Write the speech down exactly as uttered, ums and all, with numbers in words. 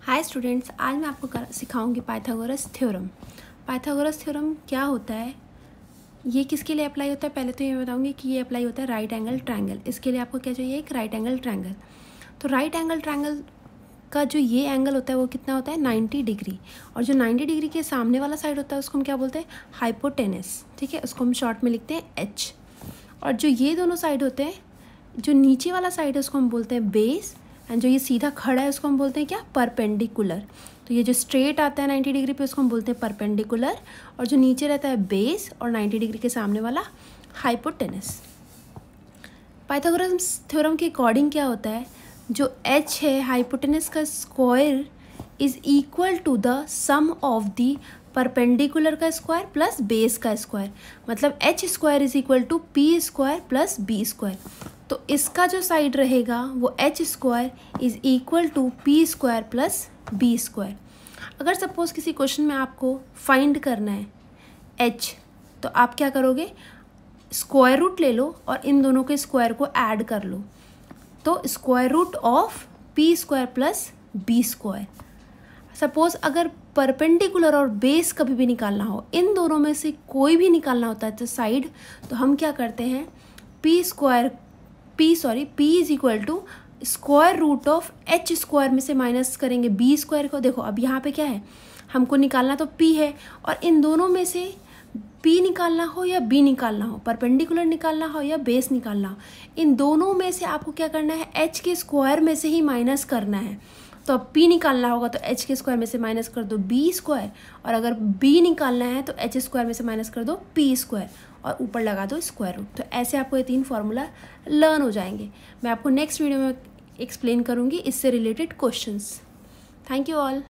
Hi students, आज मैं आपको कर, सिखाऊंगी पाइथागोरस थ्योरम। पाइथागोरस थ्योरम क्या होता है, ये किसके लिए अप्लाई होता है। पहले तो ये बताऊंगी कि ये अप्लाई होता है राइट एंगल ट्रायंगल। इसके लिए आपको क्या चाहिए, एक राइट एंगल ट्रायंगल। तो राइट एंगल ट्रायंगल का जो ये एंगल होता है वो कितना होता है, नाइन्टी डिग्री। और जो नाइन्टी डिग्री के सामने वाला साइड होता है उसको हम क्या बोलते हैं, हाइपोटेनस। ठीक है, उसको हम शॉर्ट में लिखते हैं एच। और जो ये दोनों साइड होते हैं, जो नीचे वाला साइड है उसको हम बोलते हैं बेस, एंड जो ये सीधा खड़ा है उसको हम बोलते हैं क्या, परपेंडिकुलर। तो ये जो स्ट्रेट आता है नाइन्टी डिग्री पे उसको हम बोलते हैं परपेंडिकुलर, और जो नीचे रहता है बेस और नाइन्टी डिग्री के सामने वाला हाइपोटेनस। पाइथागोरस थ्योरम के अकॉर्डिंग क्या होता है, जो एच है हाइपोटेनस का square is equal to the sum of the perpendicular का स्क्वायर प्लस बेस का स्क्वायर। मतलब H square is equal to P square plus B square. तो इसका जो साइड रहेगा वो H square is equal to P square plus B square. अगर suppose किसी क्वेश्चन में आपको फाइंड करना है एच, तो आप क्या करोगे, स्क्वायर रूट ले लो और इन दोनों के स्क्वायर को ऐड कर लो। तो square root of P square plus B square. Suppose अगर परपेंडिकुलर और बेस कभी भी निकालना हो, इन दोनों में से कोई भी निकालना होता है तो साइड, तो हम क्या करते हैं, P square P sorry P is equal to square root of H square में से माइनस करेंगे बी स्क्वायर को। देखो अब यहाँ पे क्या है, हमको निकालना तो पी है, और इन दोनों में से पी निकालना हो या बी निकालना हो, परपेंडिकुलर निकालना हो या बेस निकालना हो, इन दोनों में से आपको क्या करना है, एच के स्क्वायर में से ही माइनस करना है। तो अब पी निकालना होगा तो एच के स्क्वायर में से माइनस कर दो बी स्क्वायर, और अगर बी निकालना है तो एच स्क्वायर में से माइनस कर दो पी स्क्वायर, और ऊपर लगा दो स्क्वायर रूट। तो ऐसे आपको ये तीन फार्मूला लर्न हो जाएंगे। मैं आपको नेक्स्ट वीडियो में एक्सप्लेन करूँगी इससे related questions. Thank you all.